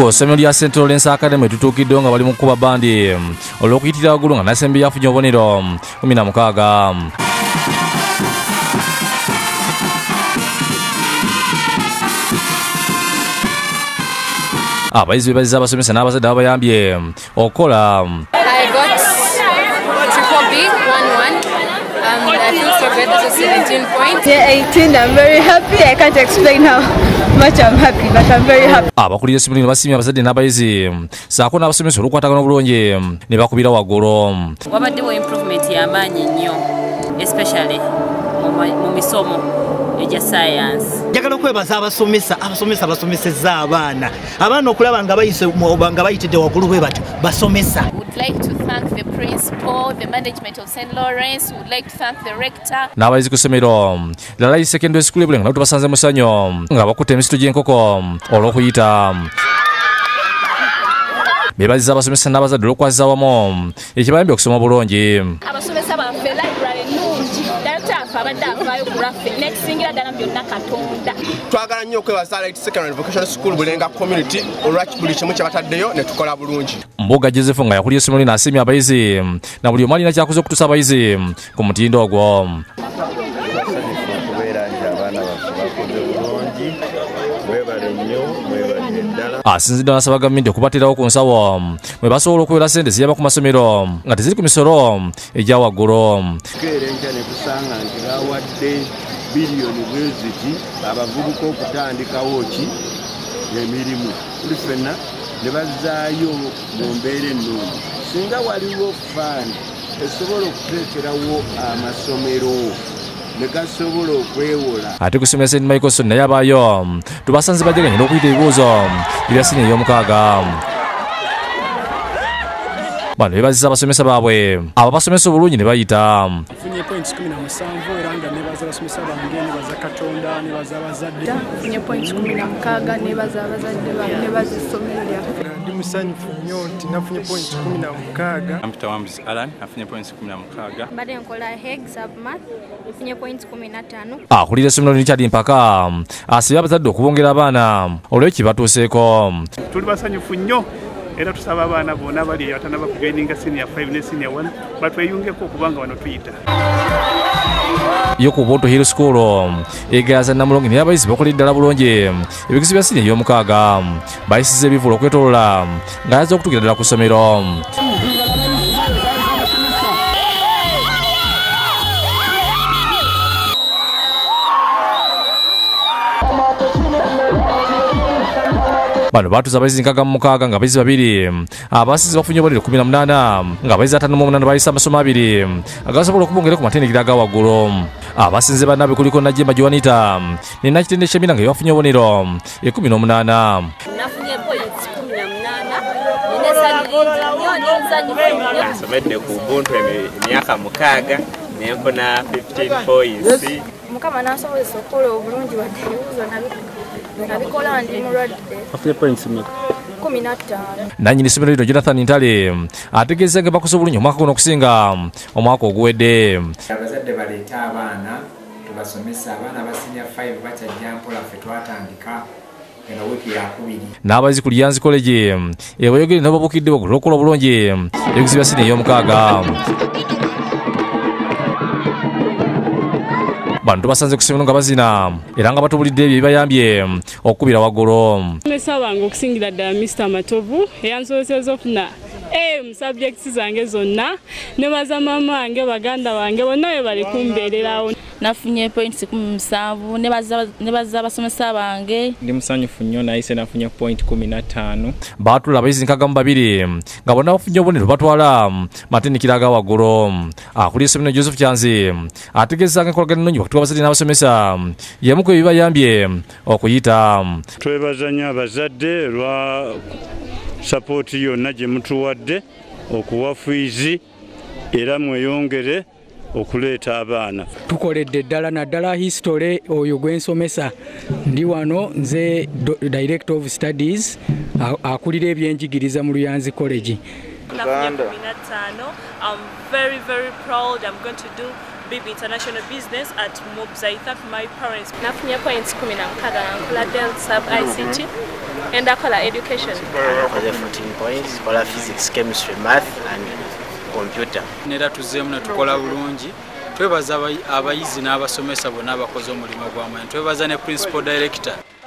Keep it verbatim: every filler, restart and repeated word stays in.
Ku ssomero lya Saint Lawrence Academy tutuukiddewo nga bali mu kuba bandi olw'okuyitira waggulu nga Nasembi yafunye obubonero kumi na mukaaga. Abayizi beebaziza abasomesa n'abazadde ababayambye okukola. Um, I feel so good. This is seventeen points. Yeah, eighteen. I'm very happy. I can't explain how much I'm happy, but I'm very happy. Abakulira essomero basimye abazadde n'abayizi saako n'abasomesa olw'okukwatagana obulungi ne bakubira waggulu. Wabaddewo improvement y'amaanyi nnyo, especially mu misomo egya science. Njagala okwebaza abasomesa abasomesa basomesezza abaana abaana okulaba nga bayise nga bayitidde waggulu bwe batyo basomesa. Would like to thank the principal, the management of Saint Lawrence. Would like to thank the rector. N'abayizi ku ssomero Lalai Secondary School Bulenga nabo tubasanze mu ssanyu nga bakutte emisito gy'enkoko olw'okuyita. Beebaziza abasomesa n'abazadde olw'okwazza awamu ekibayambye okusoma obulungi. Abasomesa baffe library nnungi data afe abadde avaayo ku lwaffe n'ekisingira ddala byonna Katonda. Twagala nnyo okwebaza Lalai Secondary Vocational School Bulenga community olwa buli kimu kye bataddeyo ne tukola bulungi. Mbuga Joseph nga yakulira essomero n'asiimye abayizi na buli omu alina kyakoze okutuusa abayizi ku mutindo ogwo. Asinziddwa n'asaba gavumenti okubateerawo ku nsawo mwe basobola okubeera ssente ziyamba ku masomero nga teziri ku misolo egya waggulu. Tukeerenja ne tusanga nti bawadde biliyoni bweziti abavubuka okutandikawo ki emirimu kuli ffenna ne bazzaayo mu mbeera ennungi. Singa waliwo fund esobola okuteekerawo amasomero ne gasobola okwewola. Ate ku ssomero Saint Michael's naye abaayo tubasanze bajaganye n'okuyita ebibuuzo ebya siniya ey'omukaaga. Bano beebaziza abasomesa baabwe abo basomesa obulungi ne bayita. Nfunye points kumi na musanvu era nga nebaza abasomesa bange nebaza Katonda nebaza abazadde. Nfunye points kumi na mukaaga nebaza abazadde bange nebaza essomero lyaffe. Ndi musanyufu nnyo nti nafunye points kumi na mukaaga. Peter Wambuzi Alan afunye points kumi na mukaaga. Mbadde nkola exam math nfunye points kumi na ttaano. Akulira essomero Richard Mpaka asibye abazadde okubongera abaana olw'ekibatuuseeko. Tuli basanyufu nnyo era tusaba abaana bonna bali abatanaba kujoininga senior five ne senior one batweyungeko okubanga wano tuyita. Yo ku Boto Hill School egaza Namulongi ne abayizi bakolera ddala bulungi ebigezo bya siniya ey'omukaaga bayisiza ebivulo okwetoolola ng'ayaza okutuukira ddala ku ssomero. Bano batuuza abayizi nkaaga mu mukaaga nga abayizi babiri abasizi bafunye obubonero kumi na munaana nga abayizi ataano mu munaana bayisa amasomo abiri agasobola okubongera ku matendekero aga waggulu. Abasinze bannaabwe kuliko Najjemba Joanita ne Nakitende Shemina nga bafunye obubonero ekumi n'omunaana. Nafunye points kumi na munaana nnyo n'ensanyufu. Nsomedde ku Ubuntu emyaka mukaaga ne nfuna fifteen points. Mukama n'ansobozesa okukola obulungi wadde ebibuuzo nabikola ndi mulwadde. Afunye points mmeka? kumi na ttaano. Nannyini ssomero lino Jonathan Ntale ategeeza nga bakoze obulungi omwaka guno okusinga omwaka oguwedde. Abazadde baleeta abaana tubasomesa abaana ba senior five bakyajja mpola ffe twatandika eno wiiki yakubiri. N'abayizi ku Lyanzi College ebayogere nabo babukidde bagula okukola obulungi ebigezo bya siniya ey'omukaaga. Bano tubasanze ku ssomero nga bazina era nga batubulidde ebyo ebibayambye okukubira waggulu. Abasomesa bange okusingira ddala Mister Matovu eyansobozesezza okufuna A mu subjects zange zonna ne baza maama wange baganda bange bonna be bali kumbeererawo. Nafunye points kumi musanvu ne baza abasomesa bange. Ndi musanyufu nnyo nayise nafunye point kumi na ttaano. Baatula abayizi nkaaga mu babiri nga bonna bafunye obubonero batwala matendekero aga waggulu. Akulira essomero Joseph Kyanzi ategeeza enkolagana ennungi wakati w'abazadde n'abasomesa y'emu ku ebibayambye okuyita. Twebaza nnyo abazadde lwa sapooti yonna gye mutuwadde okuwa fiizi era mweyongere okuleeta abaana. Tukoledde ddala naddala history oyo gwensomesa ndi wano nze Director of Studies akulira ebyenjigiriza mu Luyanzi College. I'm very very proud. I'm going to do B B International Business at Mobs. I thank my parents. Nafunye points kumi na mukaaga na nkola Del Sub I C T and akola education. Nkoze fourteen points, kola physics, chemistry, math and computer. Nera tuzeemu ne tukola bulungi. Twebaza abayizi n'abasomesa bonna abakoze omulimu gw'amaanyi. Twebaza ne principal director.